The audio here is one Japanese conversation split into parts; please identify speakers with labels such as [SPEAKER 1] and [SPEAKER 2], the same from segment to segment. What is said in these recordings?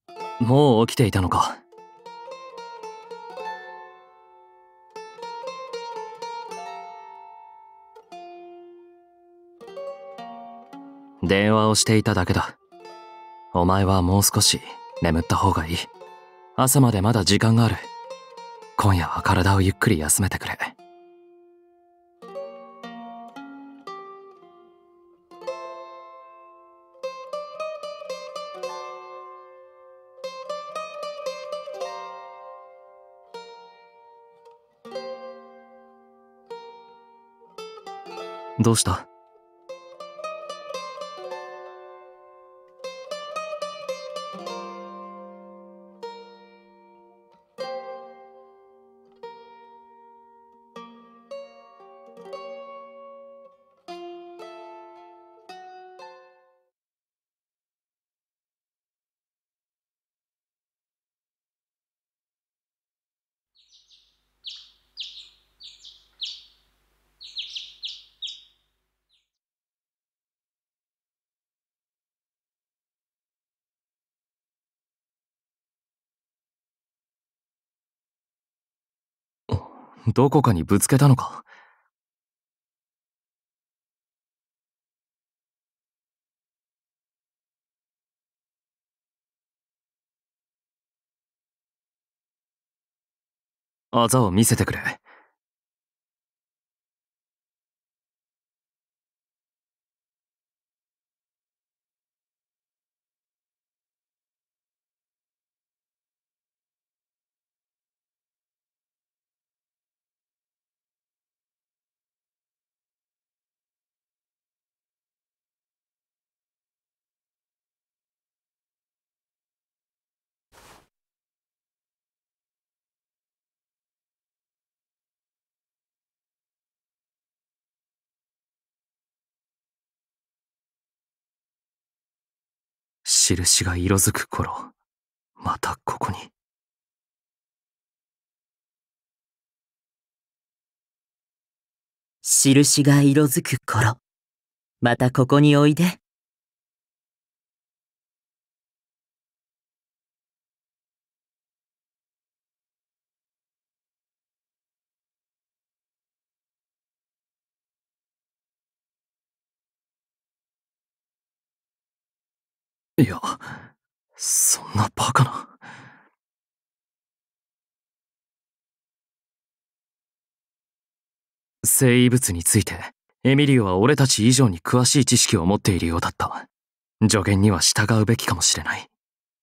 [SPEAKER 1] もう起きていたのか。電話をしていただけだ。お前はもう少し眠った方がいい。朝までまだ時間がある。今夜は体をゆっくり休めてくれ。どうした？どこかにぶつけたのか？あざを見せてくれ。印が色づく頃、またここに。
[SPEAKER 2] 印が色づく頃、またここにおいで。
[SPEAKER 1] いや、そんなバカな。生異物について、エミリオは俺たち以上に詳しい知識を持っているようだった。助言には従うべきかもしれない。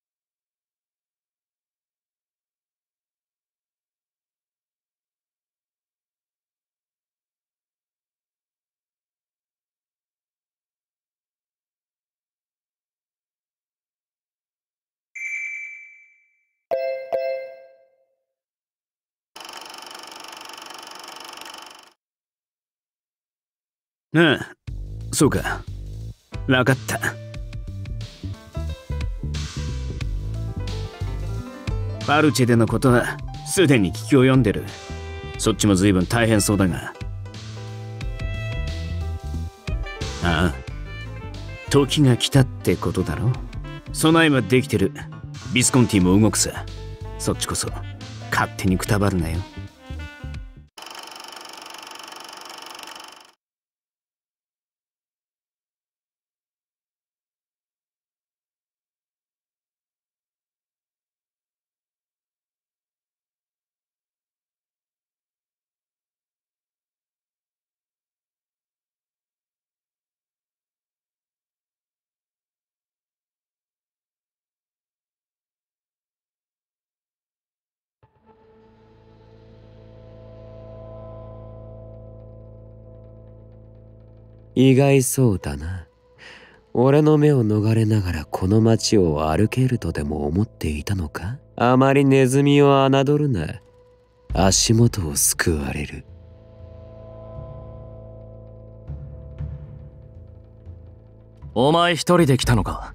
[SPEAKER 3] ああ、そうか。わかった。パルチェでのことはすでに聞き及んでる。そっちも随分大変そうだが。ああ、時が来たってことだろ。備えはできてる。ビスコンティも動くさ。そっちこそ勝手にくたばるなよ。
[SPEAKER 4] 意外そうだな。俺の目を逃れながらこの街を歩けるとでも思っていたのか？あまりネズミを侮るな。足元を救われる。
[SPEAKER 1] お前一人で来たのか？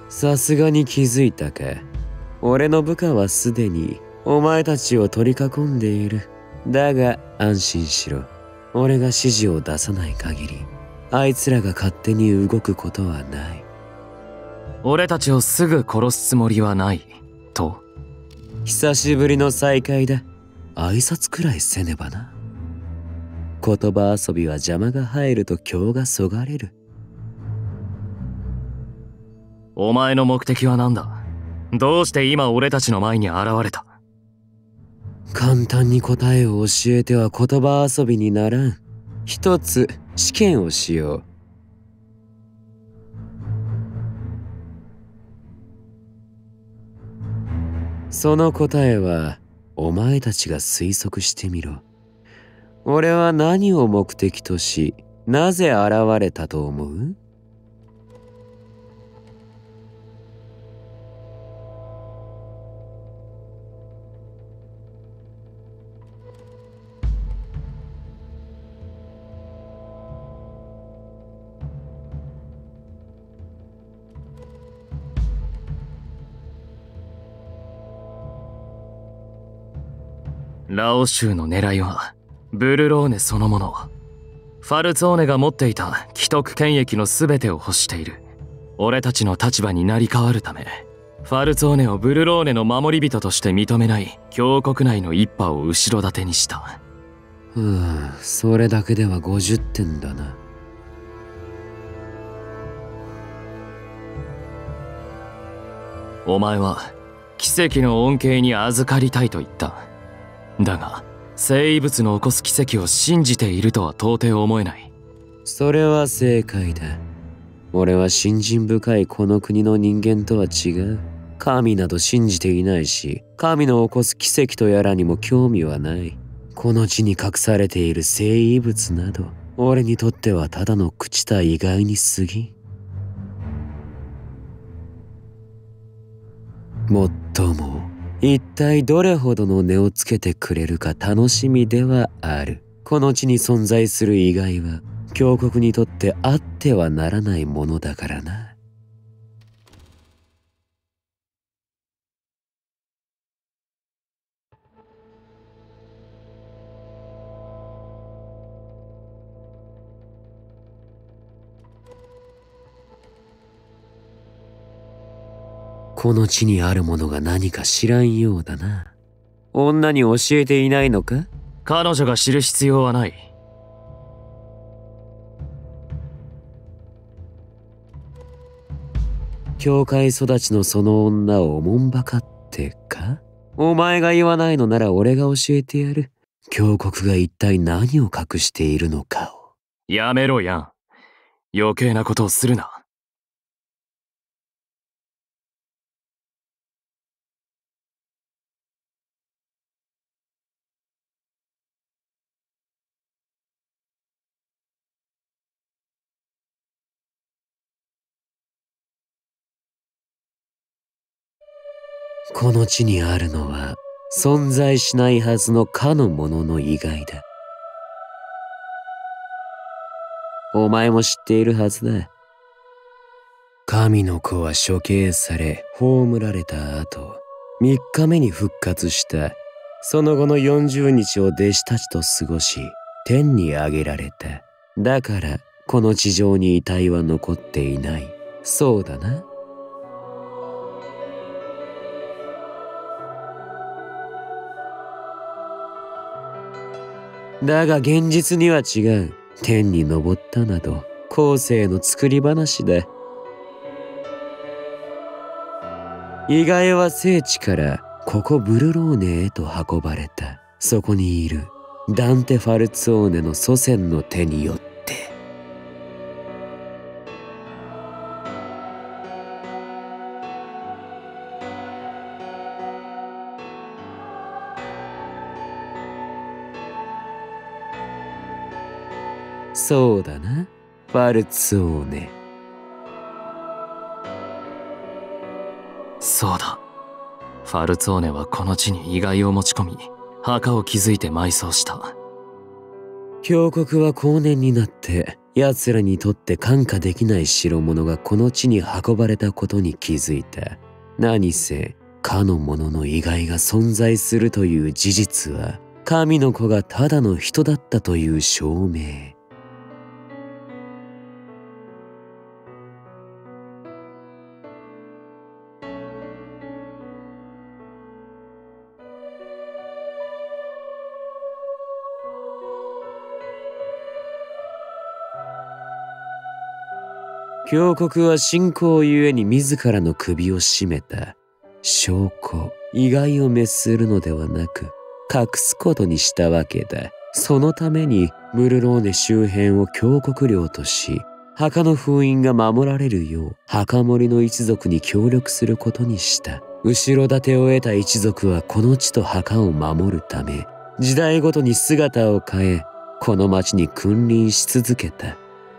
[SPEAKER 4] さすがに気づいたか。俺の部下はすでにお前たちを取り囲んでいる。だが安心しろ。俺が指示を出さない限り、あいつらが勝手に動くことはない。
[SPEAKER 1] 俺たちをすぐ殺すつもりはないと。
[SPEAKER 4] 久しぶりの再会だ。挨拶くらいせねばな。言葉遊びは邪魔が入ると興がそがれる。
[SPEAKER 1] お前の目的は何だ？どうして今俺たちの前に現れた？
[SPEAKER 4] 簡単に答えを教えては言葉遊びにならん。一つ試験をしよう。その答えはお前たちが推測してみろ。俺は何を目的とし、なぜ現れたと思う？
[SPEAKER 1] ラオ州の狙いはブルローネそのもの。ファルツォーネが持っていた既得権益の全てを欲している。俺たちの立場に成り代わるため、ファルツォーネをブルローネの守り人として認めない教国内の一派を後ろ盾にした。
[SPEAKER 4] それだけでは50点だな。
[SPEAKER 1] お前は奇跡の恩恵に預かりたいと言った。だが生物の起こす奇跡を信じているとは到底思えない。
[SPEAKER 4] それは正解だ。俺は信心深いこの国の人間とは違う。神など信じていないし、神の起こす奇跡とやらにも興味はない。この地に隠されている生物など、俺にとってはただの朽ちた意外に過ぎ。もっとも一体どれほどの値をつけてくれるか楽しみではある。この地に存在する意外は教国にとってあってはならないものだからな。この地にあるものが何か知らんようだな。女に教えていないのか？
[SPEAKER 1] 彼女が知る必要はない。
[SPEAKER 4] 教会育ちのその女をおもんばかってか？お前が言わないのなら俺が教えてやる。教国が一体何を隠しているのかを。
[SPEAKER 1] やめろヤン。余計なことをするな。
[SPEAKER 4] この地にあるのは存在しないはずのかのものの意外だ。お前も知っているはずだ。神の子は処刑され葬られた後、3日目に復活した。その後の40日を弟子たちと過ごし、天に上げられた。だからこの地上に遺体は残っていない。そうだな。だが現実には違う。天に昇ったなど後世の作り話だ。意外は聖地からここブルローネへと運ばれた。そこにいるダンテ・ファルツォーネの祖先の手によって。そうだな、ファルツォーネ。
[SPEAKER 1] そうだ。ファルツォーネはこの地に遺骸を持ち込み、墓を築いて埋葬した。
[SPEAKER 4] 教国は後年になって奴らにとって看過できない代物がこの地に運ばれたことに気づいた。何せかの者の遺骸が存在するという事実は神の子がただの人だったという証明。教国は信仰ゆえに自らの首を絞めた。証拠、遺骸を滅するのではなく隠すことにしたわけだ。そのためにムルローネ周辺を教国領とし、墓の封印が守られるよう墓守の一族に協力することにした。後ろ盾を得た一族はこの地と墓を守るため、時代ごとに姿を変え、この町に君臨し続けた。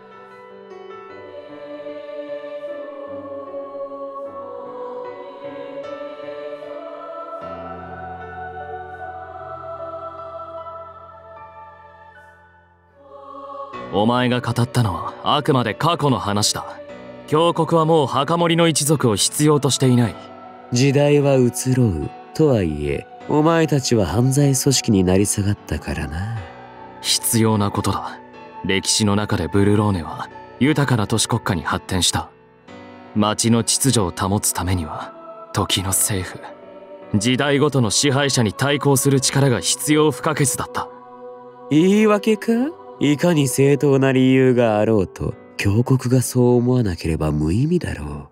[SPEAKER 1] お前が語ったのはあくまで過去の話だ。教国はもう墓守の一族を必要としていない。
[SPEAKER 4] 時代は移ろう。とはいえ、お前たちは犯罪組織になり下がったからな。
[SPEAKER 1] 必要なことだ。歴史の中でブルローネは豊かな都市国家に発展した。町の秩序を保つためには時の政府、時代ごとの支配者に対抗する力が必要不可欠だった。
[SPEAKER 4] 言い訳か？いかに正当な理由があろうと、教国がそう思わなければ無意味だろう。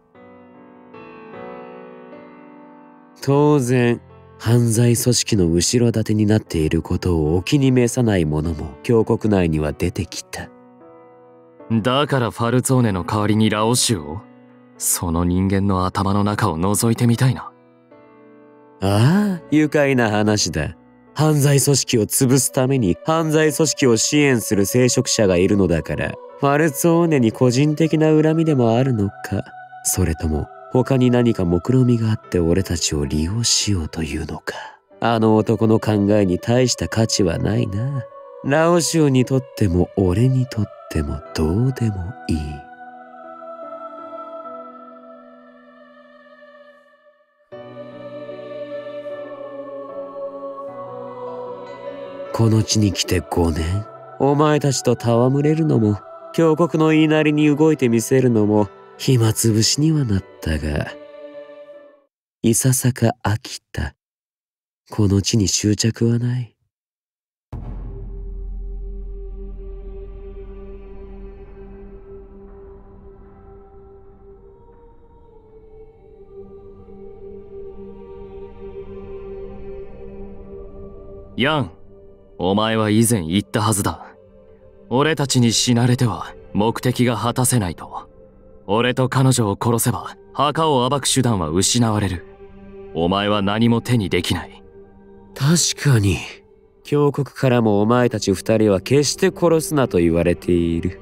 [SPEAKER 4] 当然、犯罪組織の後ろ盾になっていることをお気に召さない者も教国内には出てきた。
[SPEAKER 1] だからファルツォーネの代わりにラオシュを？その人間の頭の中を覗いてみたいな。
[SPEAKER 4] ああ、愉快な話だ。犯罪組織を潰すために犯罪組織を支援する聖職者がいるのだから、ファルツォーネに個人的な恨みでもあるのか、それとも他に何か目論見があって俺たちを利用しようというのか。あの男の考えに大した価値はないな。ラオシオにとっても俺にとってもどうでもいい。この地に来て5年、お前たちと戯れるのも、教国の言いなりに動いてみせるのも、暇つぶしにはなったが、いささか飽きた。この地に執着はない。
[SPEAKER 1] ヤン。お前は以前言ったはずだ。俺たちに死なれては目的が果たせないと。俺と彼女を殺せば墓を暴く手段は失われる。お前は何も手にできない。
[SPEAKER 4] 確かに、教国からもお前たち2人は決して殺すなと言われている。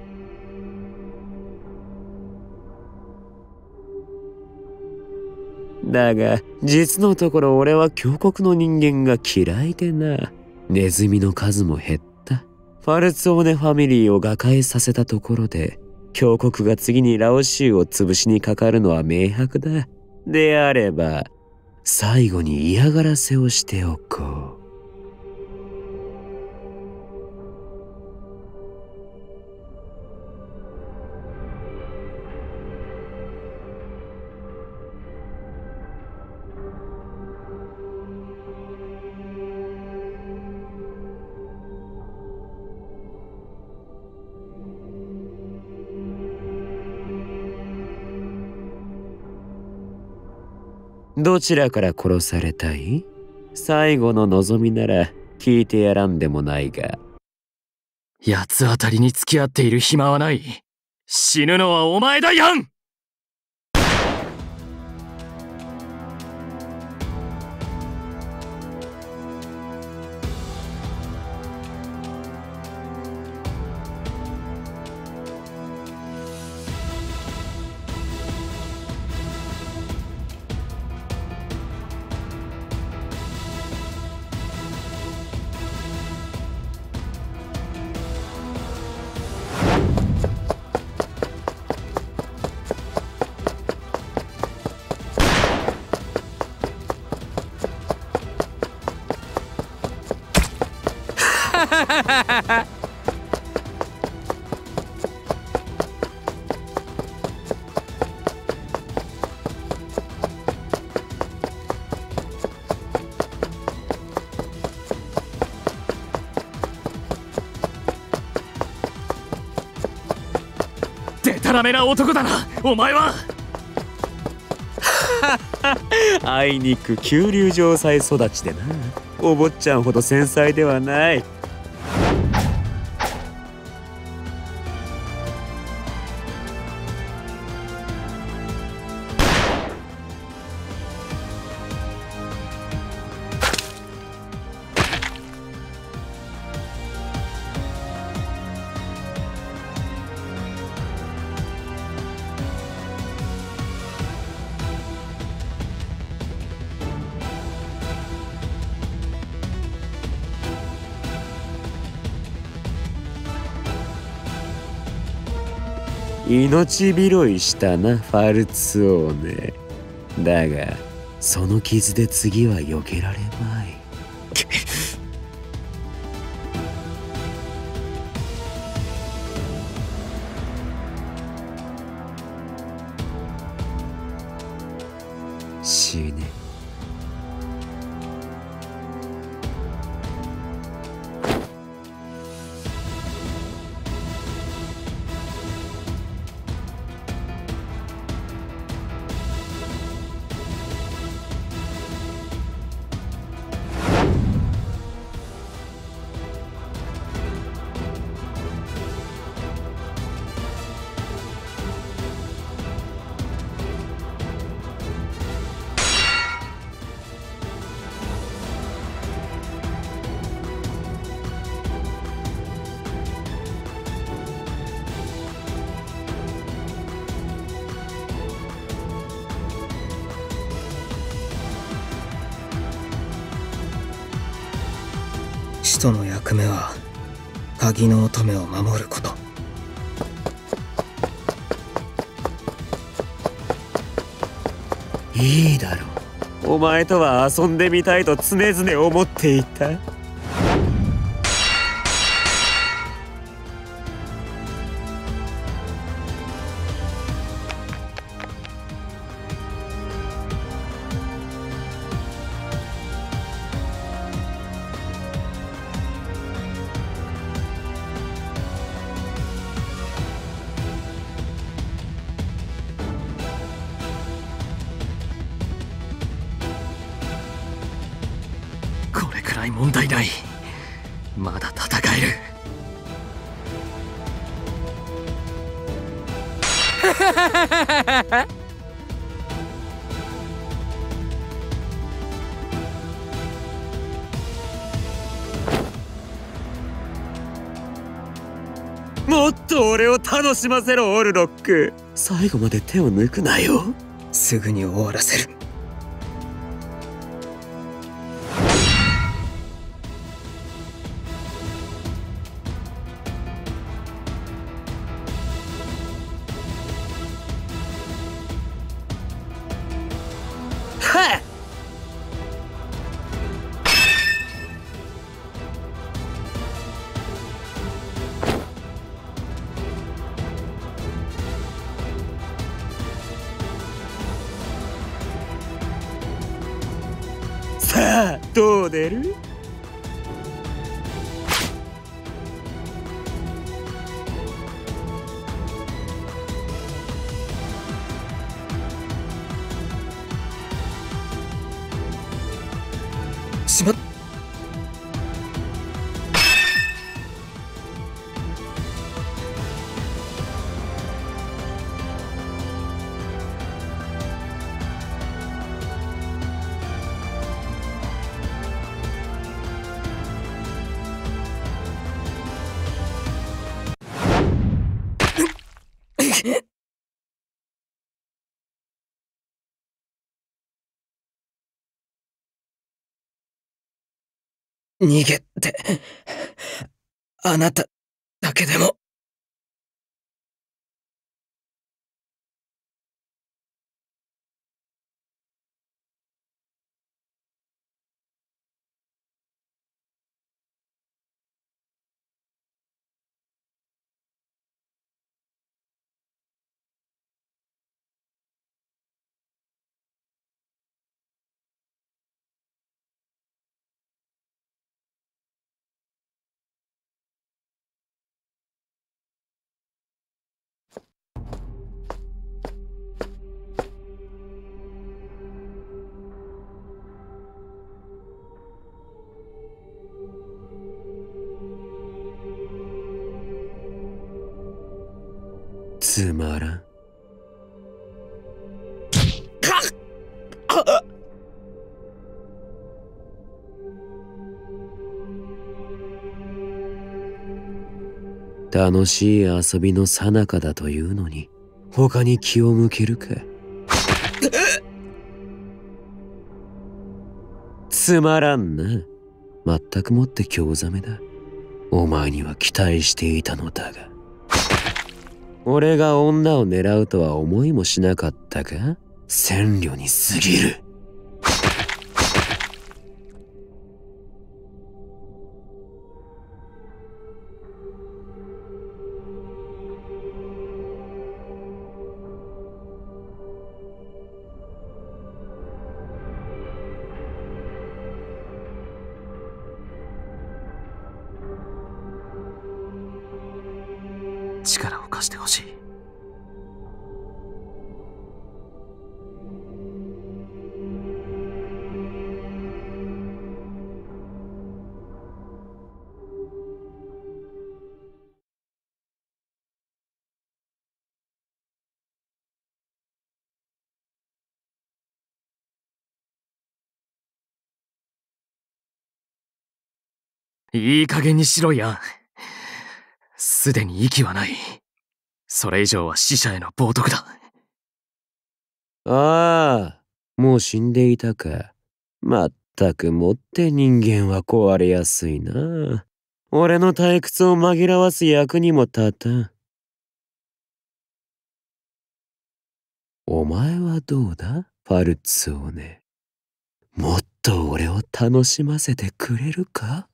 [SPEAKER 4] だが、実のところ俺は教国の人間が嫌いでな。ネズミの数も減った。ファルツォーネファミリーを瓦解させたところで、教国が次にラオシュウを潰しにかかるのは明白だ。であれば、最後に嫌がらせをしておこう。どちらから殺されたい？最後の望みなら聞いてやらんでもないが。
[SPEAKER 1] 八つ当たりに付き合っている暇はない。死ぬのはお前だ、ヤン！ でたらめな男だなお前は。
[SPEAKER 4] あいにく急流城塞育ちでな、お坊ちゃんほど繊細ではない。命拾いしたなファルツ王ね。だがその傷で次は避けられまい。死ね。
[SPEAKER 5] 使徒の役目は鍵の乙女を守ること。
[SPEAKER 4] いいだろう。お前とは遊んでみたいと常々思っていた。
[SPEAKER 1] これくらい問題ない。まだ戦える。
[SPEAKER 4] もっと俺を楽しませろオルロック。最後まで手を抜くなよ。
[SPEAKER 5] すぐに終わらせる。
[SPEAKER 4] はっ。さあどう出る？
[SPEAKER 5] しまっ。逃げて、あなただけでも。
[SPEAKER 4] つまらん。楽しい遊びの最中だというのに他に気を向けるか。つまらんな。全くもって興ざめだ。お前には期待していたのだが、俺が女を狙うとは思いもしなかったか。戦慮に過ぎる。
[SPEAKER 1] 力を貸してほしい。いい加減にしろや。すでに息はない。それ以上は死者への冒涜だ。
[SPEAKER 4] ああ、もう死んでいたか。まったくもって人間は壊れやすいな。俺の退屈を紛らわす役にも立たん。お前はどうだ、ファルツォーネ。もっと俺を楽しませてくれるか。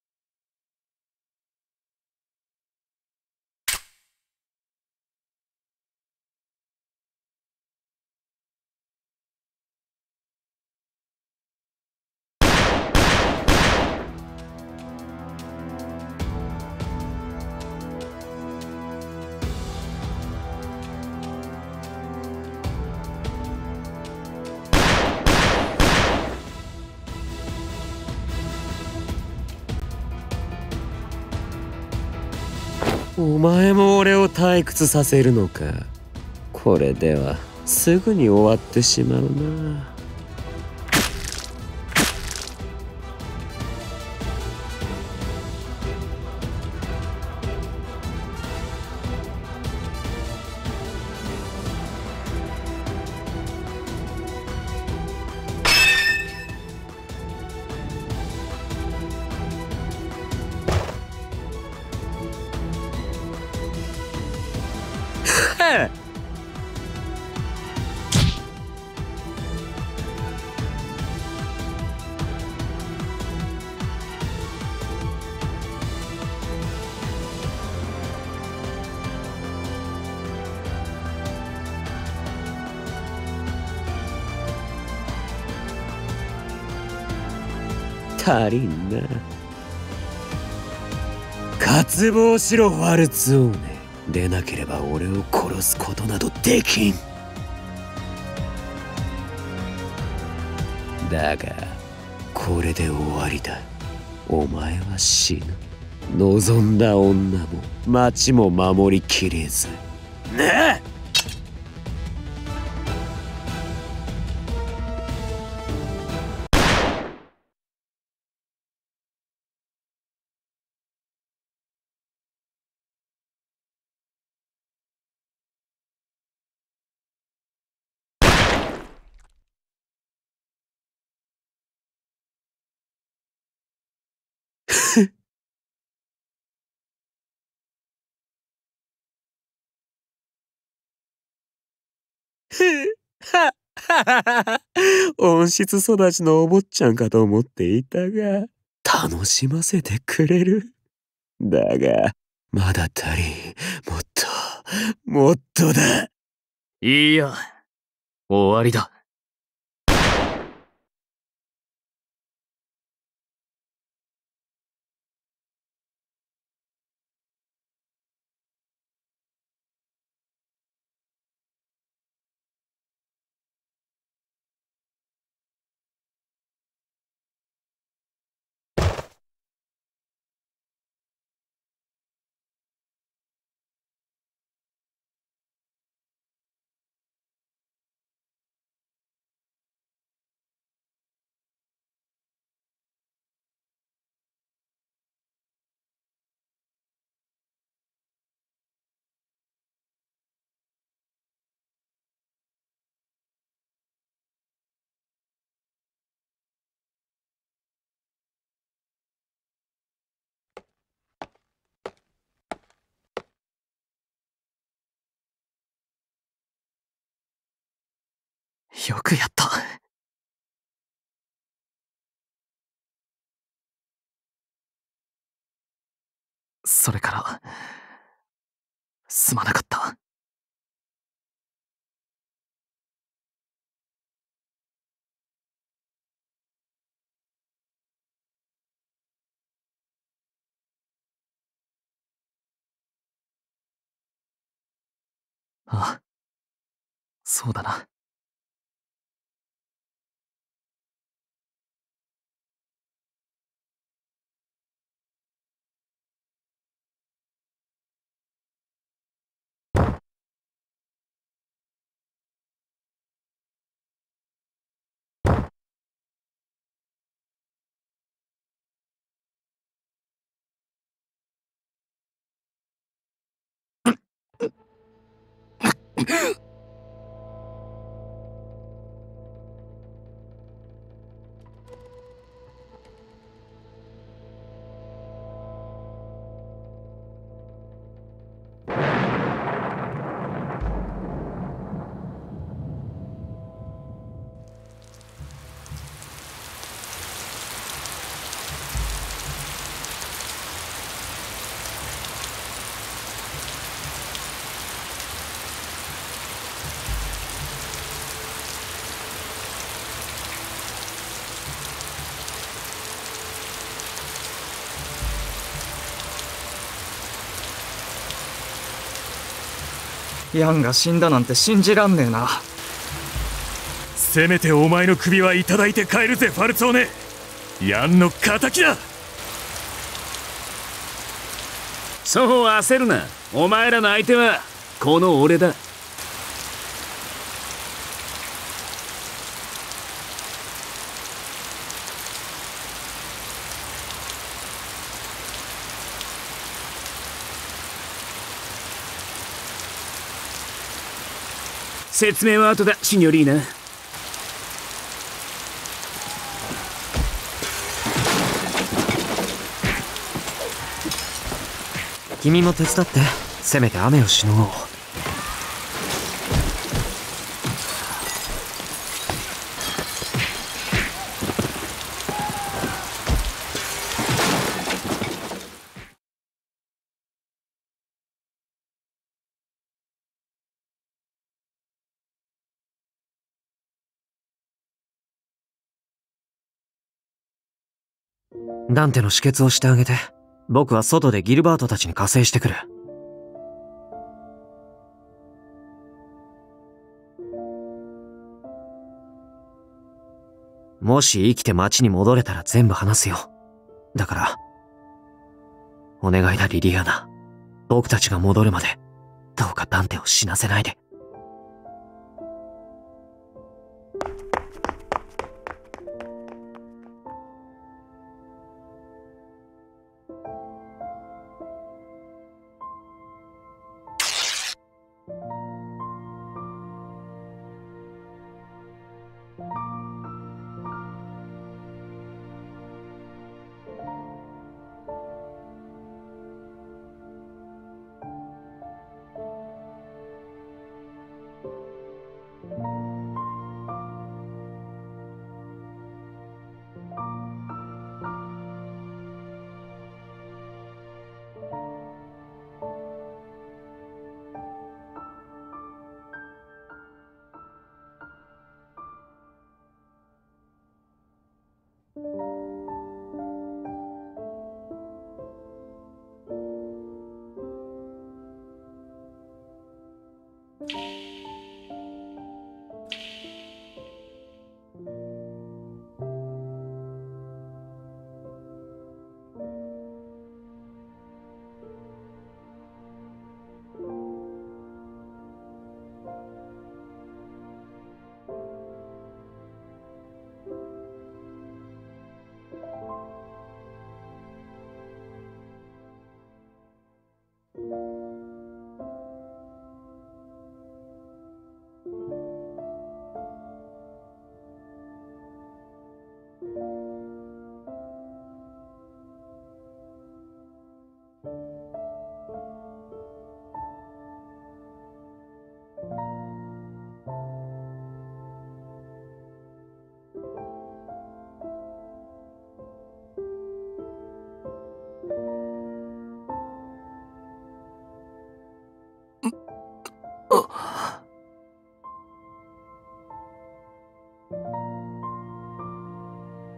[SPEAKER 4] お前も俺を退屈させるのか。これではすぐに終わってしまうな。足りんな。渇望しろファルツォーネ。でなければ俺を殺すことなどできん。だがこれで終わりだ。お前は死ぬ。望んだ女も町も守りきれず。なあ。温室育ちのお坊ちゃんかと思っていたが、楽しませてくれる。だがまだ足りん。もっとだ。
[SPEAKER 1] いいや、終わりだ。 よくやった。それから、すまなかった。ああ、そうだな。
[SPEAKER 5] ヤンが死んだなんて信じらんねえな。
[SPEAKER 6] せめてお前の首はいただいて帰るぜ、ファルツォーネ。ヤンの敵だ。
[SPEAKER 3] そう焦るな。お前らの相手はこの俺だ。説明は後だ、シニョリーナ。
[SPEAKER 2] 君も手伝って。せめて雨をしのごう。ダンテの止血をしてあげて。僕は外でギルバートたちに加勢してくる。もし生きて町に戻れたら全部話すよ。だから、お願いだリリアーナ。僕たちが戻るまで、どうかダンテを死なせないで。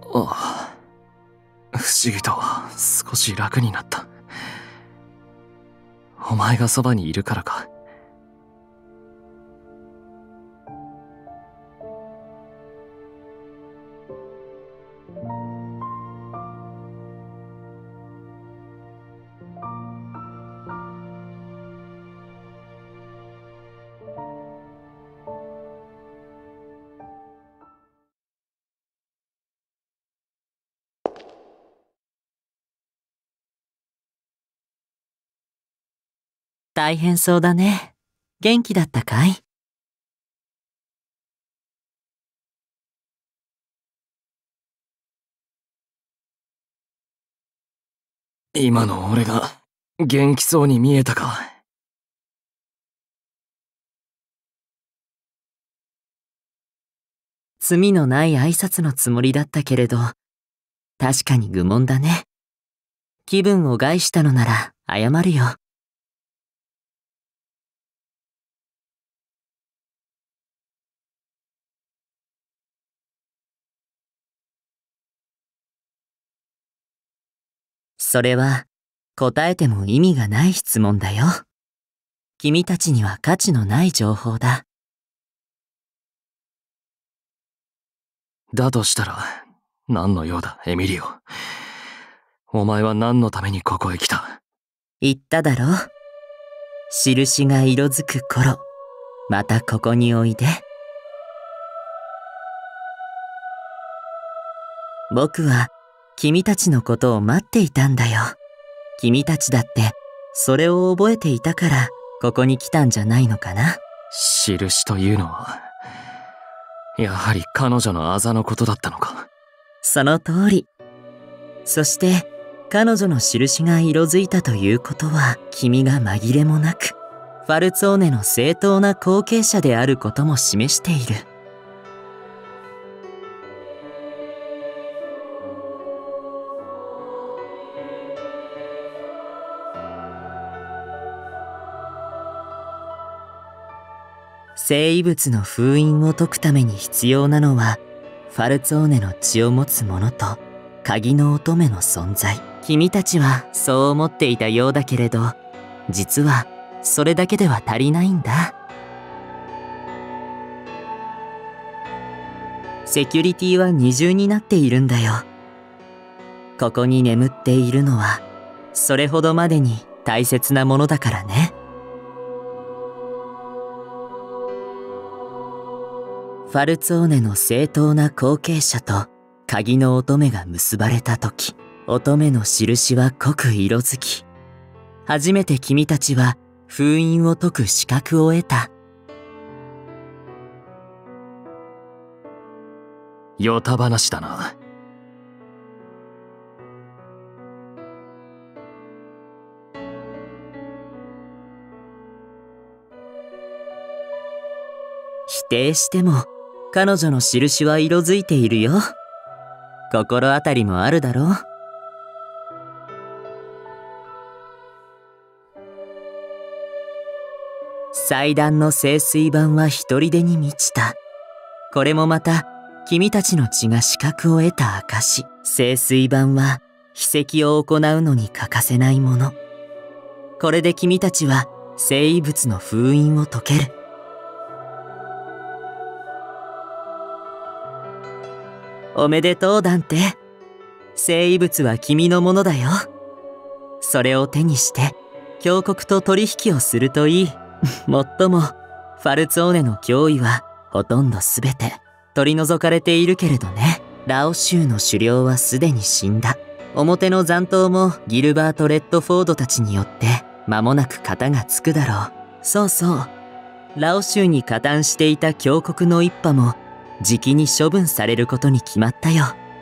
[SPEAKER 1] ああ、不思議と少し楽になった。お前がそばにいるからか。
[SPEAKER 7] 大変そうだね。元気だったかい？
[SPEAKER 1] 今の俺が元気そうに見えたか。
[SPEAKER 7] 罪のない挨拶のつもりだったけれど、確かに愚問だね。気分を害したのなら謝るよ。それは答えても意味がない質問だよ。君たちには価値のない情報だ。
[SPEAKER 1] だとしたら何の用だ、エミリオ。お前は何のためにここへ来た？
[SPEAKER 7] 言っただろ。印が色づく頃、またここにおいで。僕は君たちのことを待っていたんだよ。君たちだってそれを覚えていたからここに来たんじゃないのかな。
[SPEAKER 1] 印というのはやはり彼女のあざのことだったのか。
[SPEAKER 7] その通り。そして彼女の印が色づいたということは、君が紛れもなくファルツォーネの正当な後継者であることも示している。生異物の封印を解くために必要なのは、ファルツォーネの血を持つ者と鍵の乙女の存在。君たちはそう思っていたようだけれど、実はそれだけでは足りないんだ。セキュリティは二重になっているんだよ。ここに眠っているのはそれほどまでに大切なものだからね。ファルツォーネの正当な後継者と鍵の乙女が結ばれた時、乙女の印は濃く色づき、初めて君たちは封印を解く資格を得た。
[SPEAKER 1] ヨタ話だな。
[SPEAKER 7] 否定しても彼女の印は色づいているよ。心当たりもあるだろう。祭壇の聖水板は一人でに満ちた。これもまた君たちの血が資格を得た証。聖水板は秘跡を行うのに欠かせないもの。これで君たちは聖異物の封印を解ける。おめでとうダンテ。聖異物は君のものだよ。それを手にして教国と取引をするといい。もっともファルツォーネの脅威はほとんど全て取り除かれているけれどね。ラオ州の首領はすでに死んだ。表の残党もギルバート・レッドフォードたちによって間もなく片がつくだろう。そうそう。ラオ州に加担していた教国の一派もじきに処分されることに決まったよ。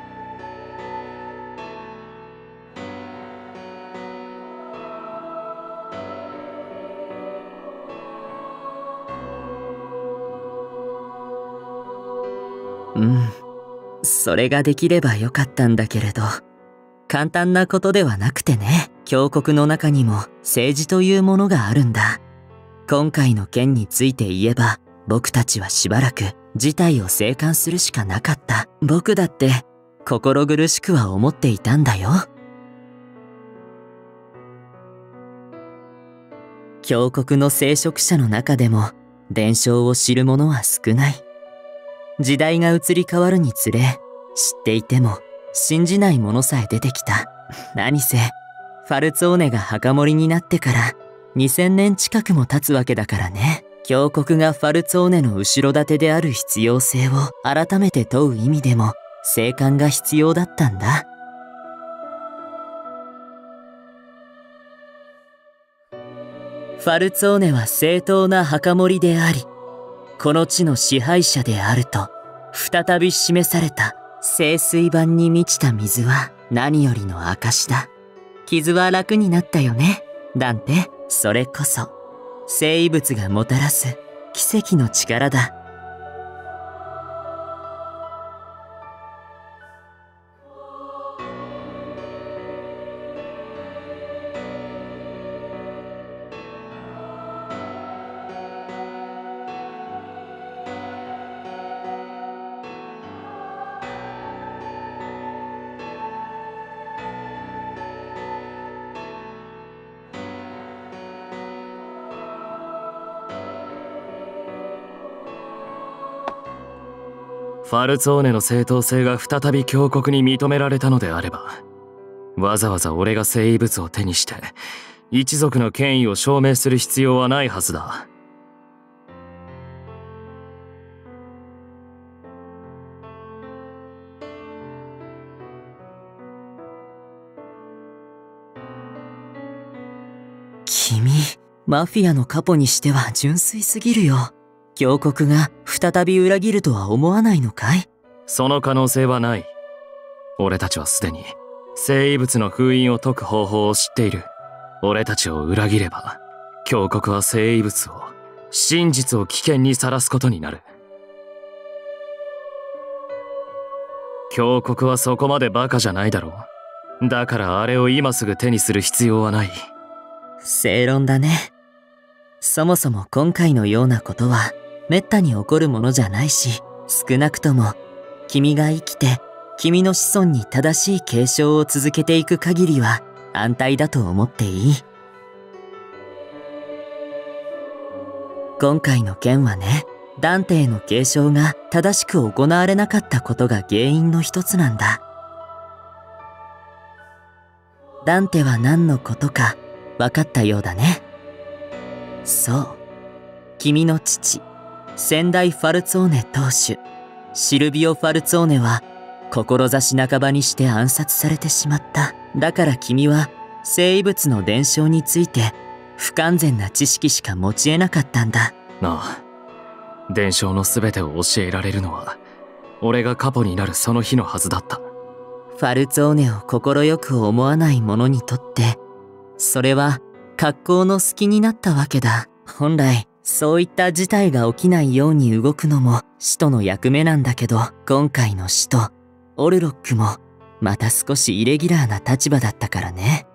[SPEAKER 7] それができればよかったんだけれど、簡単なことではなくてね。教国の中にも政治というものがあるんだ。今回の件について言えば、僕たちはしばらく事態を静観するしかなかった。僕だって心苦しくは思っていたんだよ。教国の聖職者の中でも伝承を知る者は少ない。時代が移り変わるにつれ、知っていても信じない者さえ出てきた。何せファルツォーネが墓守になってから2000年近くも経つわけだからね。教国がファルツォーネの後ろ盾である必要性を改めて問う意味でも静観が必要だったんだ。ファルツォーネは正当な墓守であり、この地の支配者であると再び示された聖水盤に満ちた水は何よりの証だ。傷は楽になったよね、ダンテ。それこそ生物がもたらす奇跡の力だ。
[SPEAKER 1] ファルツォーネの正当性が再び教国に認められたのであれば、わざわざ俺が聖遺物を手にして一族の権威を証明する必要はないはずだ。
[SPEAKER 7] 君、マフィアのカポにしては純粋すぎるよ。教国が再び裏切るとは思わないのかい？
[SPEAKER 1] その可能性はない。俺たちはすでに聖遺物の封印を解く方法を知っている。俺たちを裏切れば、教国は聖遺物を、真実を危険にさらすことになる。教国はそこまでバカじゃないだろう。だからあれを今すぐ手にする必要はない。
[SPEAKER 7] 正論だね。そもそも今回のようなことはめったに起こるものじゃないし、少なくとも君が生きて君の子孫に正しい継承を続けていく限りは安泰だと思っていい。今回の件はね、ダンテへの継承が正しく行われなかったことが原因の一つなんだ。ダンテは何のことか分かったようだね。そう、君の父、先代ファルツォーネ当主、シルビオ・ファルツォーネは、志半ばにして暗殺されてしまった。だから君は、聖遺物の伝承について、不完全な知識しか持ち得なかったんだ。
[SPEAKER 1] なあ、伝承の全てを教えられるのは、俺がカポになるその日のはずだった。
[SPEAKER 7] ファルツォーネを快く思わない者にとって、それは、格好の隙になったわけだ。本来、そういった事態が起きないように動くのも使徒の役目なんだけど、今回の使徒、オルロックも、また少しイレギュラーな立場だったからね。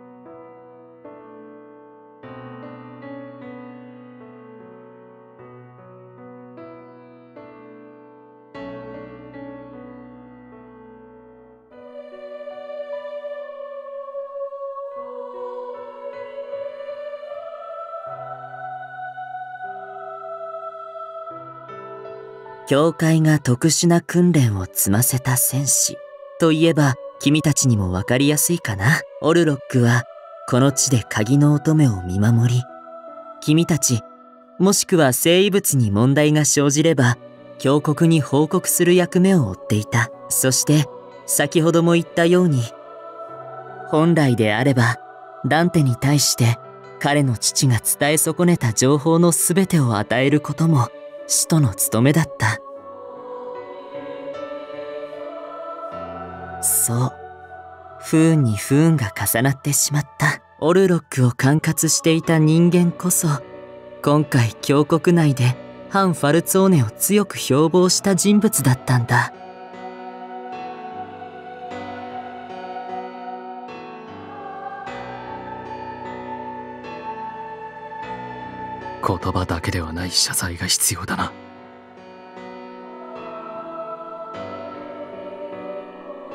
[SPEAKER 7] 教会が特殊な訓練を積ませた戦士といえば君たちにもわかりやすいかな。オルロックはこの地で鍵の乙女を見守り、君たちもしくは聖遺物に問題が生じれば教国に報告する役目を負っていた。そして先ほども言ったように、本来であればダンテに対して彼の父が伝え損ねた情報の全てを与えることも使徒の務めだった。そう、不運に不運が重なってしまった。オルロックを管轄していた人間こそ、今回教国内で反ファルツォーネを強く標榜した人物だったんだ。
[SPEAKER 1] 言葉だけではない謝罪が必要だな。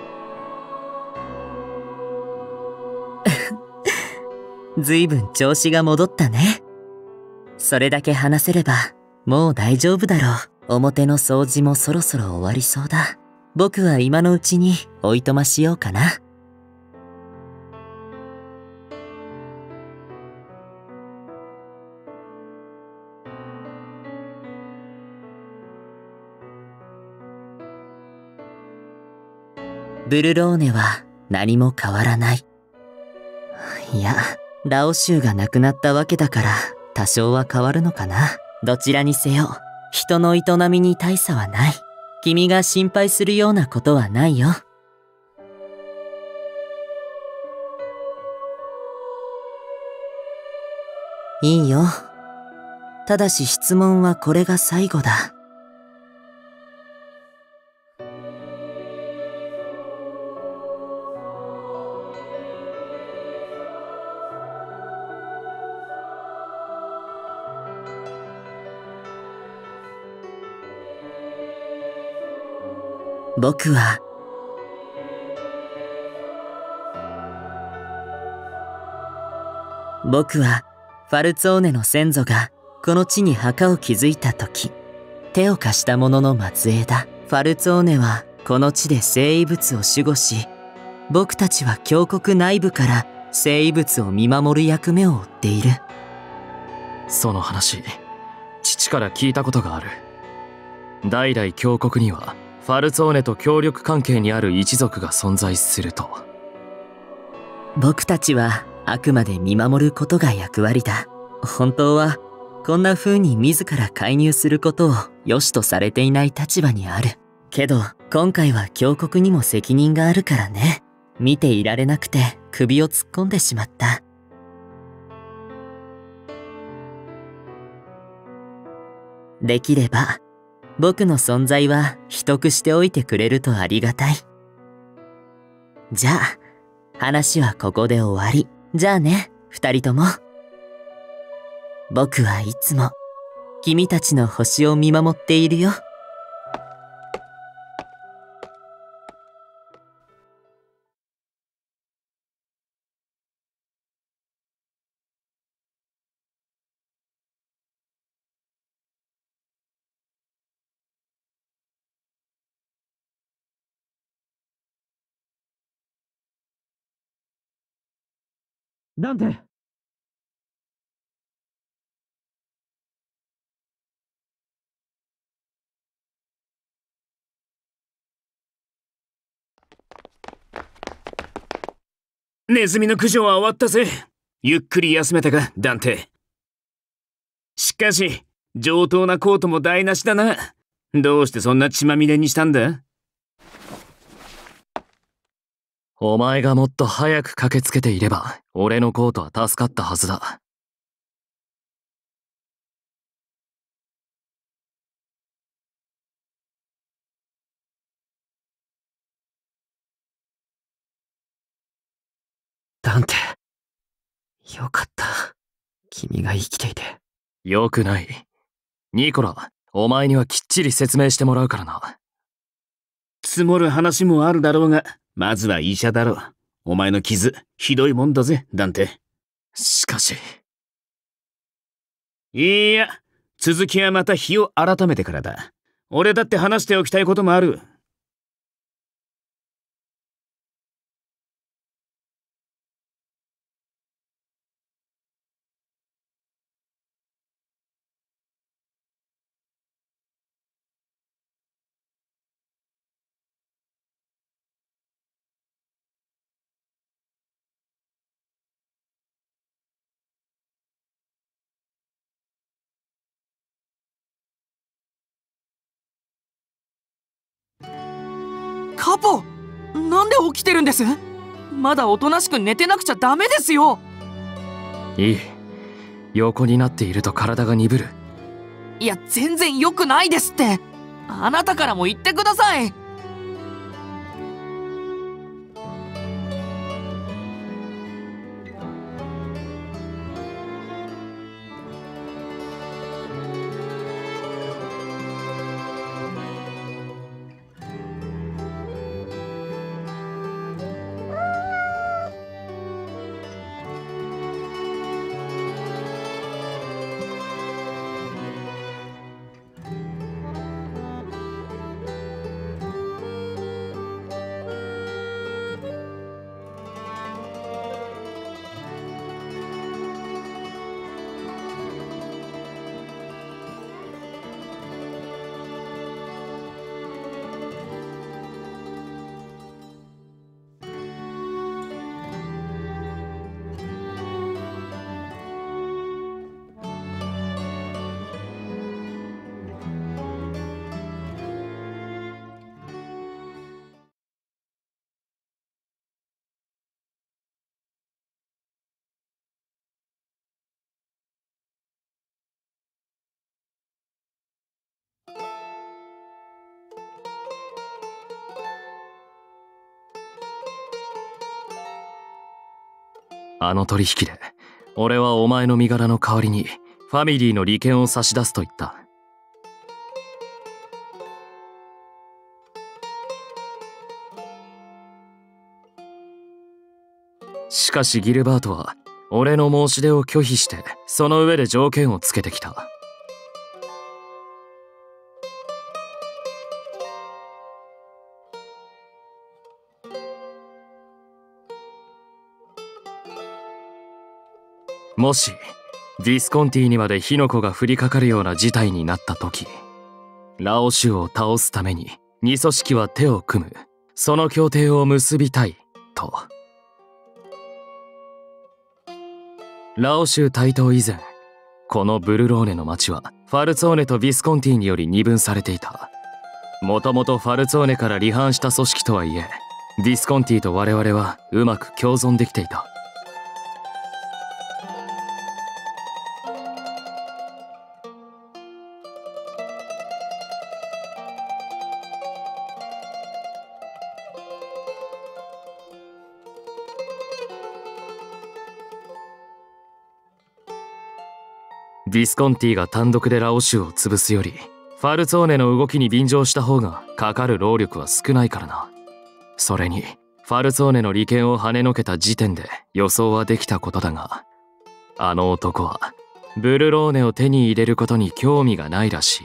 [SPEAKER 7] ずいぶん調子が戻ったね。それだけ話せればもう大丈夫だろう。表の掃除もそろそろ終わりそうだ。僕は今のうちにおいとましようかな。ブルローネは何も変わらない。いや、ラオシュウが亡くなったわけだから多少は変わるのかな。どちらにせよ人の営みに大差はない。君が心配するようなことはないよ。いいよ。ただし質問はこれが最後だ。僕はファルツォーネの先祖がこの地に墓を築いた時手を貸した者の末裔だ。ファルツォーネはこの地で聖遺物を守護し、僕たちは峡谷内部から聖遺物を見守る役目を負っている。
[SPEAKER 1] その話、父から聞いたことがある。代々峡谷にはファルツォーネと協力関係にある一族が存在すると。
[SPEAKER 7] 僕たちはあくまで見守ることが役割だ。本当はこんな風に自ら介入することを良しとされていない立場にある。けど今回は峡谷にも責任があるからね。見ていられなくて首を突っ込んでしまった。できれば僕の存在は秘匿しておいてくれるとありがたい。じゃあ話はここで終わり。じゃあね、二人とも。僕はいつも君たちの星を見守っているよ。
[SPEAKER 2] ダンテ。
[SPEAKER 3] ネズミの駆除は終わったぜ。ゆっくり休めたか、ダンテ。しかし上等なコートも台無しだな。どうしてそんな血まみれにしたんだ？
[SPEAKER 1] お前がもっと早く駆けつけていれば俺のコートは助かったはずだ。
[SPEAKER 2] ダンテ、よかった。君が生きていて。
[SPEAKER 1] よくない。ニコラ、お前にはきっちり説明してもらうからな。
[SPEAKER 3] 積もる話もあるだろうが、まずは医者だろう。お前の傷、ひどいもんだぜ、ダンテ。
[SPEAKER 1] しかし。
[SPEAKER 3] いや、続きはまた日を改めてからだ。俺だって話しておきたいこともある。
[SPEAKER 5] カポ、なんで起きてるんです？まだおとなしく寝てなくちゃダメですよ。
[SPEAKER 1] いい。横になっていると体が鈍る。
[SPEAKER 5] いや、全然良くないですって。あなたからも言ってください。
[SPEAKER 1] あの取引で俺はお前の身柄の代わりにファミリーの利権を差し出すと言った。しかしギルバートは俺の申し出を拒否して、その上で条件をつけてきた。もしヴィスコンティにまで火の粉が降りかかるような事態になった時、ラオシュを倒すために2組織は手を組む、その協定を結びたいと。ラオシュ台頭以前、このブルローネの町はファルツォーネとヴィスコンティにより二分されていた。もともとファルツォーネから離反した組織とはいえ、ヴィスコンティと我々はうまく共存できていた。ヴィスコンティが単独でラオシュを潰すより、ファルツォーネの動きに便乗した方がかかる労力は少ないからな。それにファルツォーネの利権を跳ねのけた時点で予想はできたことだが、あの男はブルローネを手に入れることに興味がないらしい。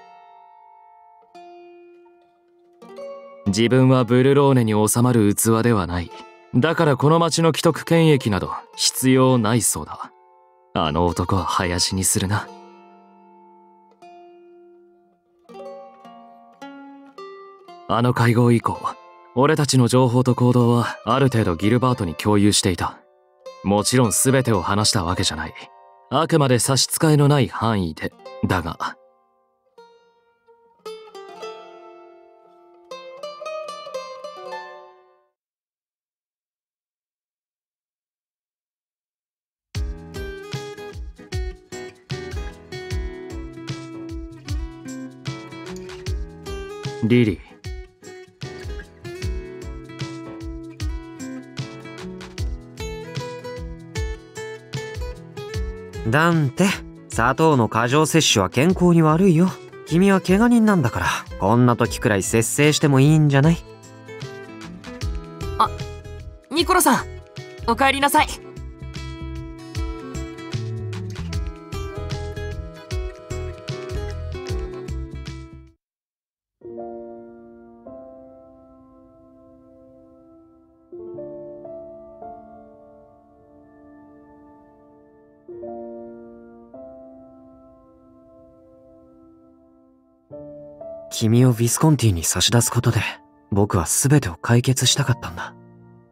[SPEAKER 1] 自分はブルローネに収まる器ではない。だからこの町の既得権益など必要ないそうだ。あの男は早死にするな。あの会合以降、俺たちの情報と行動はある程度ギルバートに共有していた。もちろん全てを話したわけじゃない。あくまで差し支えのない範囲で。だがリリー、
[SPEAKER 2] ダンテ、砂糖の過剰摂取は健康に悪いよ。君は怪我人なんだから、こんな時くらい節制してもいいんじゃない？
[SPEAKER 5] あ、ニコラさん、お帰りなさい。
[SPEAKER 2] 君をヴィスコンティに差し出すことで、僕は全てを解決したかったんだ。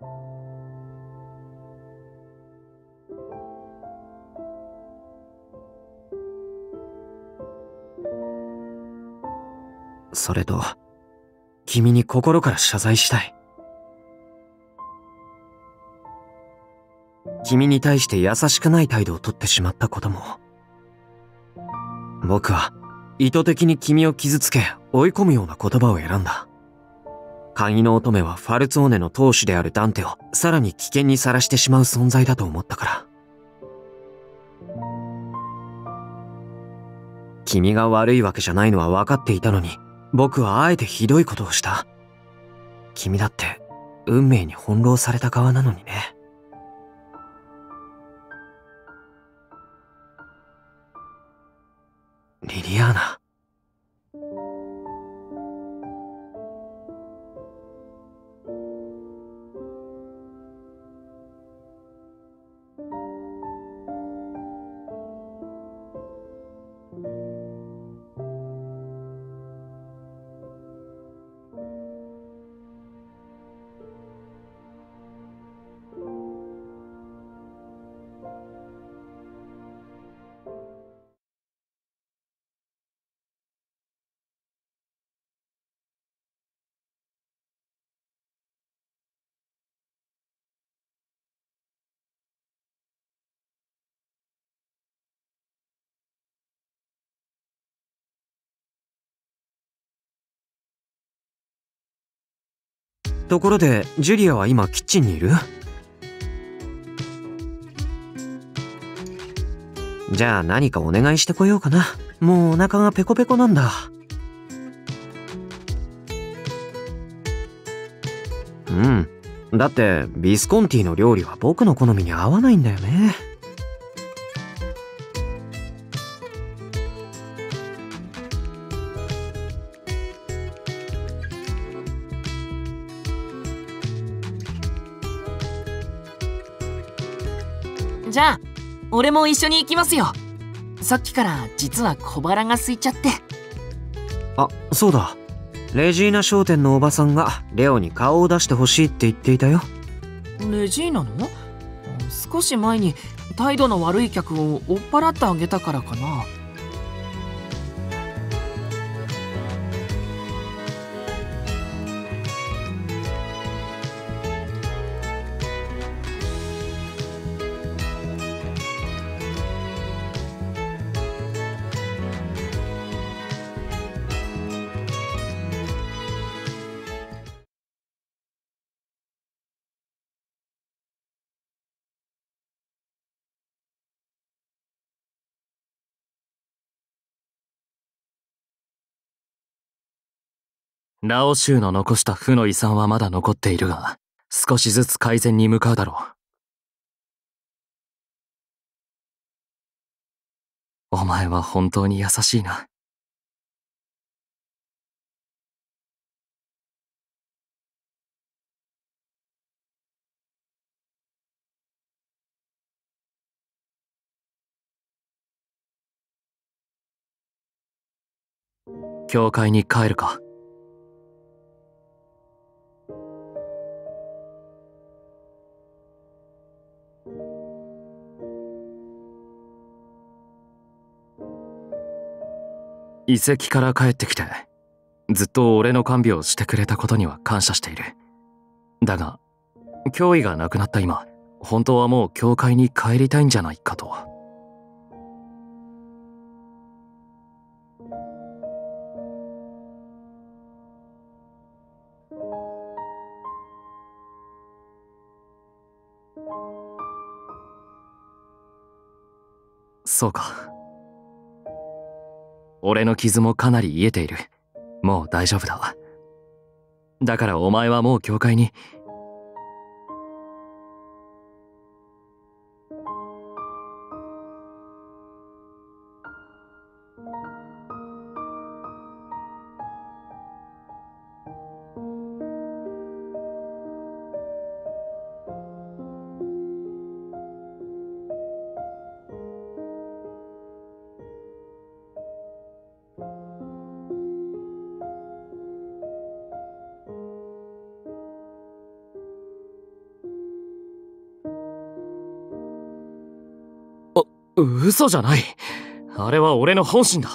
[SPEAKER 2] それと、君に心から謝罪したい。君に対して優しくない態度をとってしまったことも、僕は意図的に君を傷つけ追い込むような言葉を選んだ。鍵の乙女はファルツォーネの当主であるダンテをさらに危険にさらしてしまう存在だと思ったから。君が悪いわけじゃないのは分かっていたのに、僕はあえてひどいことをした。君だって運命に翻弄された側なのにね。リリアーナ。ところで、ジュリアは今キッチンにいる？ じゃあ何かお願いしてこようかな。もうお腹がペコペコなんだ。だってビスコンティの料理は僕の好みに合わないんだよね。
[SPEAKER 5] じゃあ俺も一緒に行きますよ。さっきから実は小腹が空いちゃって。
[SPEAKER 2] あ、そうだ。レジーナ商店のおばさんがレオに顔を出してほしいって言っていたよ。
[SPEAKER 5] レジーナの？少し前に態度の悪い客を追っ払ってあげたからかな。
[SPEAKER 1] ラオ州の残した負の遺産はまだ残っているが、少しずつ改善に向かうだろう。お前は本当に優しいな。教会に帰るか。遺跡から帰ってきて、ずっと俺の看病をしてくれたことには感謝している。だが、脅威がなくなった今、本当はもう教会に帰りたいんじゃないかと。そうか。俺の傷もかなり癒えている。もう大丈夫だ。だからお前はもう教会に。嘘じゃない。あれは俺の本心だ。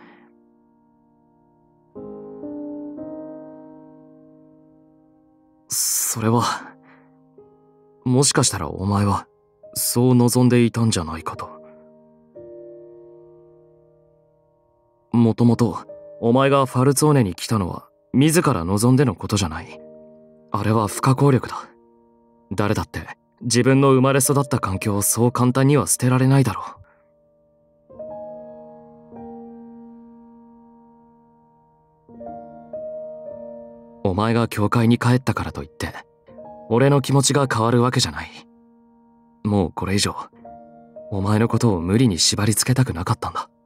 [SPEAKER 1] それは、もしかしたらお前はそう望んでいたんじゃないかと。もともとお前がファルツォーネに来たのは自ら望んでのことじゃない。あれは不可抗力だ。誰だって自分の生まれ育った環境をそう簡単には捨てられないだろう。お前が教会に帰ったからといって俺の気持ちが変わるわけじゃない。もうこれ以上お前のことを無理に縛り付けたくなかったんだ。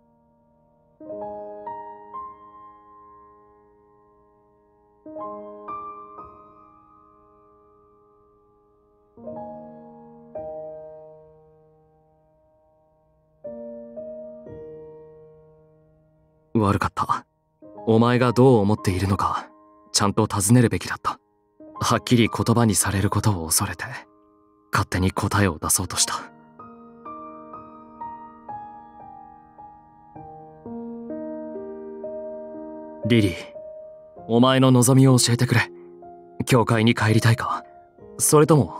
[SPEAKER 1] 悪かった。お前がどう思っているのかちゃんと尋ねるべきだった。はっきり言葉にされることを恐れて勝手に答えを出そうとした。リリー、お前の望みを教えてくれ。教会に帰りたいか、それとも。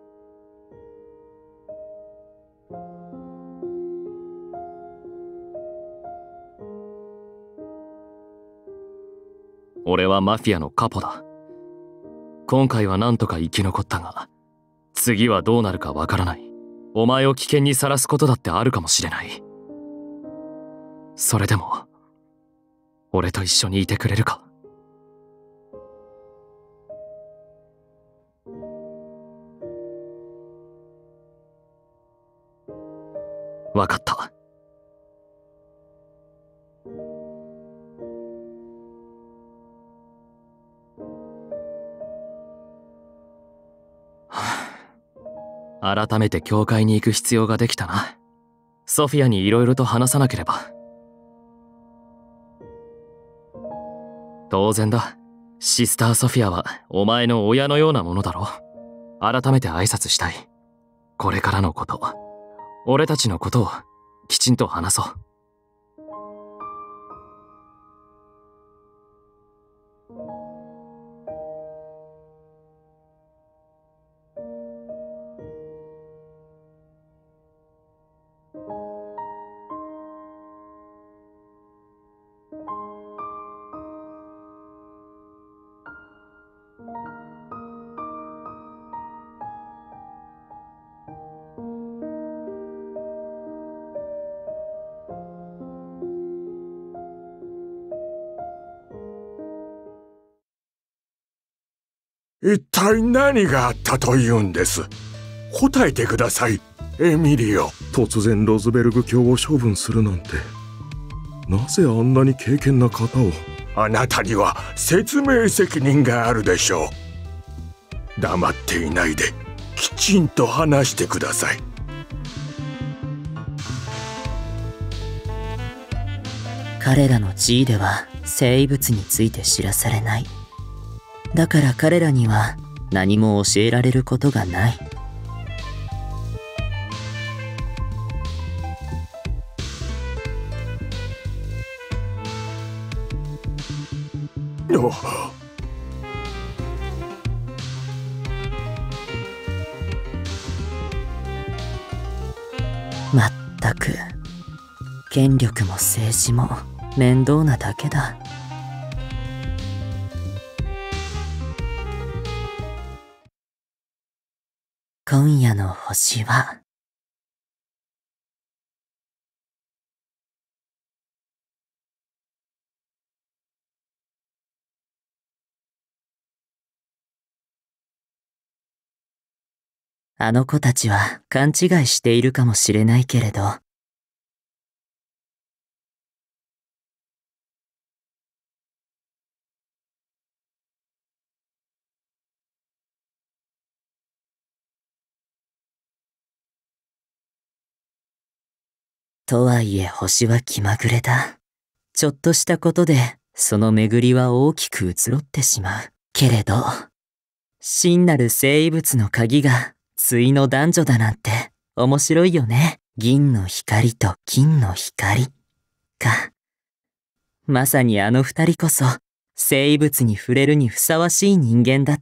[SPEAKER 1] 俺はマフィアのカポだ。今回はなんとか生き残ったが、次はどうなるかわからない。お前を危険にさらすことだってあるかもしれない。 それでも俺と一緒にいてくれるか？わかった。改めて教会に行く必要ができたな。ソフィアに色々と話さなければ。当然だ。シスターソフィアはお前の親のようなものだろう。改めて挨拶したい。これからのこと、俺たちのことをきちんと話そう。
[SPEAKER 8] 一体何があったというんです？答えてください、エミリオ。突然ロズベルグ卿を処分するなんて、なぜあんなに敬虔な方を。あなたには説明責任があるでしょう。黙っていないできちんと話してください。
[SPEAKER 7] 彼らの地位では生物について知らされない。だから彼らには何も教えられることがない。まったく、権力も政治も面倒なだけだ。今夜の星は、あの子たちは勘違いしているかもしれないけれど、とはいえ星は気まぐれだ。ちょっとしたことでその巡りは大きく移ろってしまう。けれど、真なる生物の鍵が対の男女だなんて面白いよね。銀の光と金の光か。まさにあの二人こそ生物に触れるにふさわしい人間だった。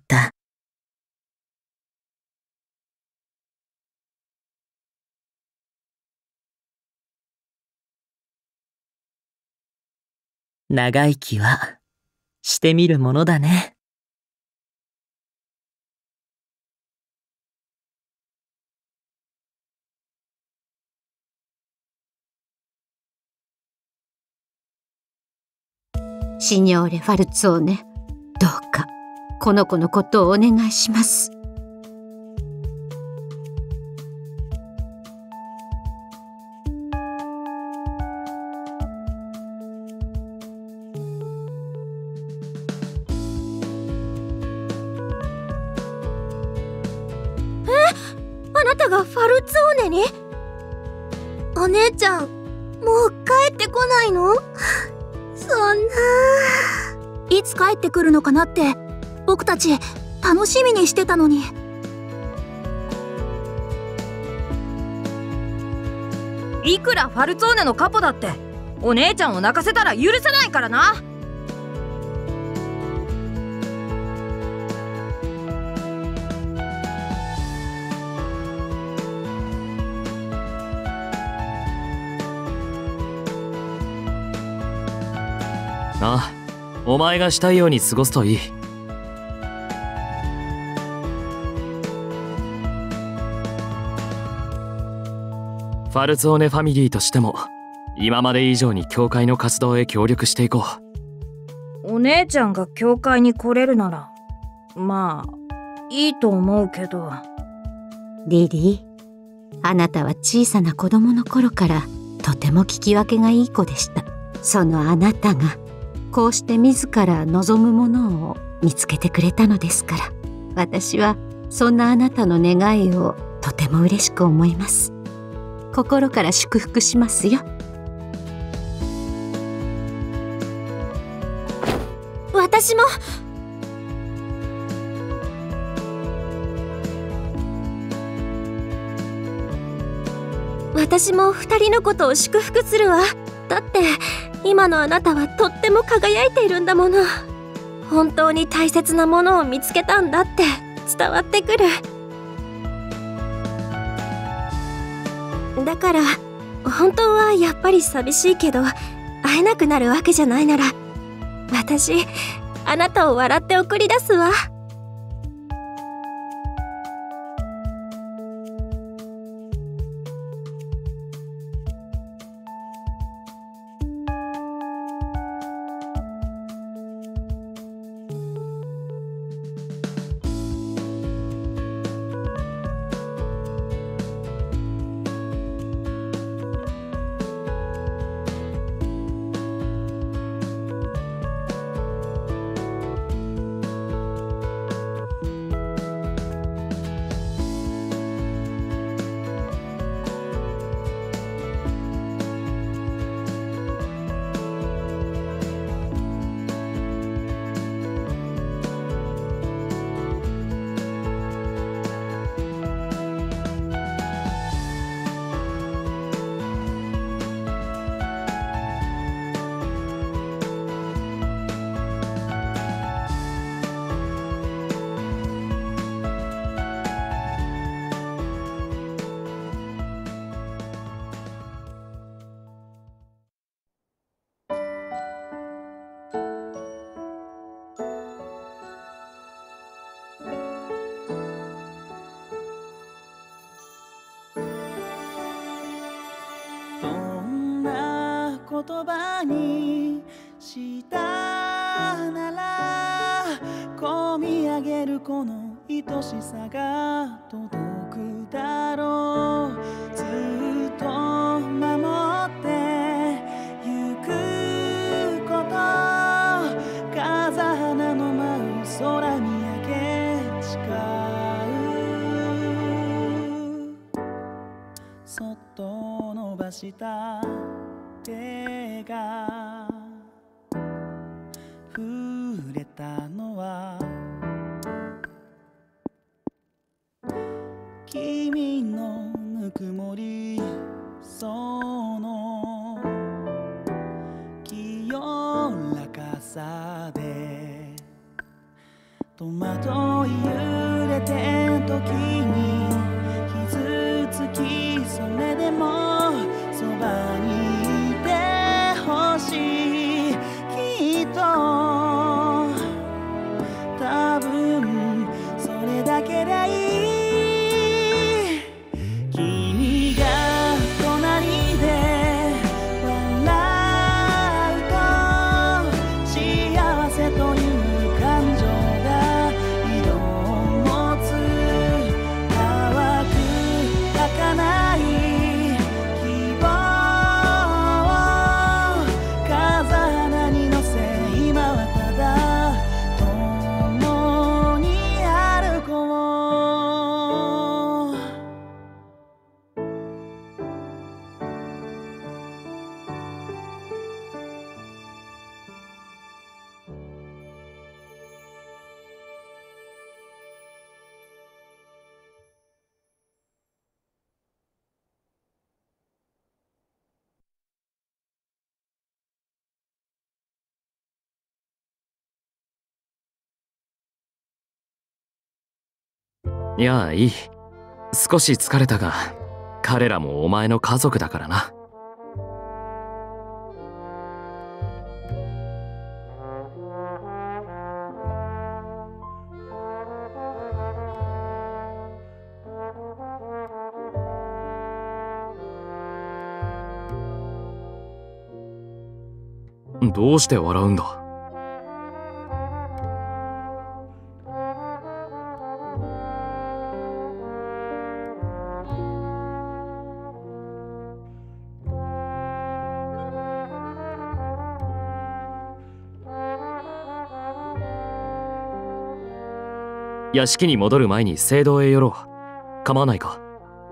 [SPEAKER 7] 長生きはしてみるものだね。
[SPEAKER 9] シニョーレ・ファルツォーネ、どうかこの子のことをお願いします。
[SPEAKER 10] あなたがファルツォーネに？お姉ちゃん、もう帰ってこないの？そんな。いつ帰ってくるのかなって僕たち楽しみにしてたのに。
[SPEAKER 11] いくらファルツォーネのカポだってお姉ちゃんを泣かせたら許せないからな。
[SPEAKER 1] ああ、お前がしたいように過ごすといい。ファルツォーネファミリーとしても今まで以上に教会の活動へ協力していこ
[SPEAKER 11] お姉ちゃんが教会に来れるならまあいいと思うけど。
[SPEAKER 9] リリー、あなたは小さな子供の頃からとても聞き分けがいい子でした。そのあなたがこうして自ら望むものを見つけてくれたのですから、私はそんなあなたの願いをとても嬉しく思います。心から祝福しますよ。
[SPEAKER 10] 私も。私も二人のことを祝福するわ。だって今のあなたはとっても輝いているんだもの。本当に大切なものを見つけたんだって伝わってくる。だから本当はやっぱり寂しいけど会えなくなるわけじゃないなら、私あなたを笑って送り出すわ。
[SPEAKER 12] 言葉にしたなら込み上げるこの愛しさが届くだろう。ずっと守ってゆくこと、風花の舞う空見上げ誓う。そっと伸ばした手が触れたのは君のぬくもり、その清らかさで戸惑い揺れて時に傷つき、それでもそばにきっと多分それだけでいい。君が隣で笑うと幸せという感情が色を持つ。淡く儚い
[SPEAKER 1] いやいい。少し疲れたが彼らもお前の家族だからな。 どうして笑うんだ？屋敷に戻る前に聖堂へ寄ろう。構わないか？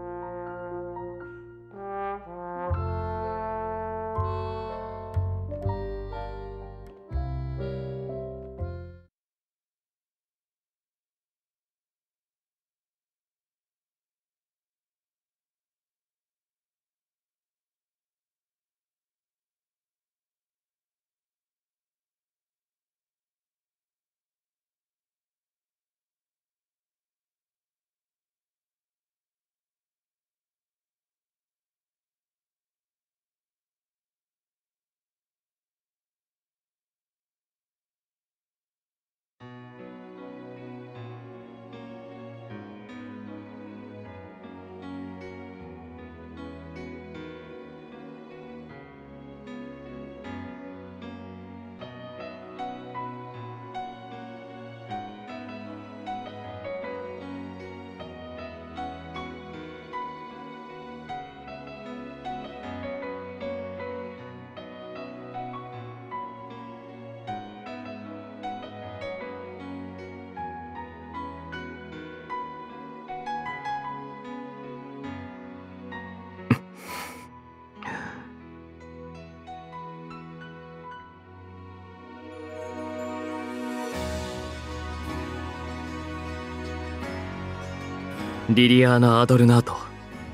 [SPEAKER 1] リリアーナ・アドルナート。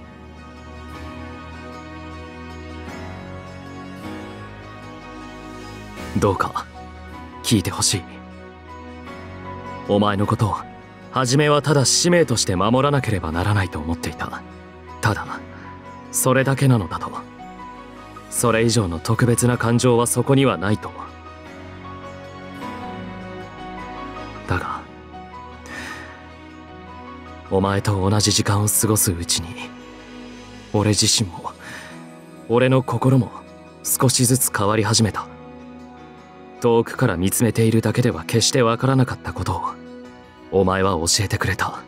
[SPEAKER 1] どうか聞いてほしい。お前のことを初めはただ使命として守らなければならないと思っていた。ただそれだけなのだと。それ以上の特別な感情はそこにはないと。だがお前と同じ時間を過ごすうちに、俺自身も俺の心も少しずつ変わり始めた。遠くから見つめているだけでは決してわからなかったことをお前は教えてくれた。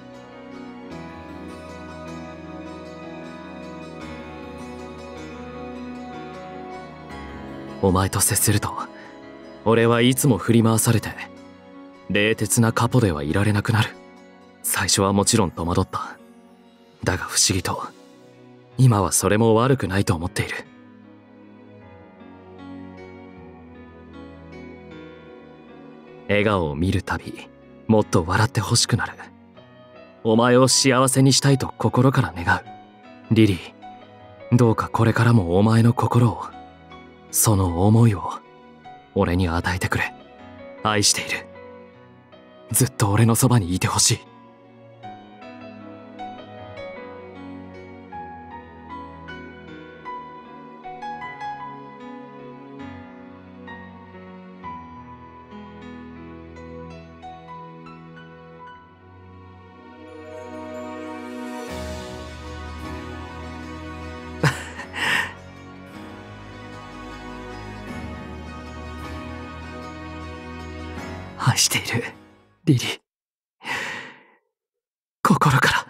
[SPEAKER 1] お前と接すると俺はいつも振り回されて冷徹なカポではいられなくなる。最初はもちろん戸惑った。だが不思議と今はそれも悪くないと思っている。笑顔を見るたびもっと笑ってほしくなる。お前を幸せにしたいと心から願う。リリー、どうかこれからもお前の心を、その思いを俺に与えてくれ。愛している。ずっと俺のそばにいてほしい。愛している、リリー。心から。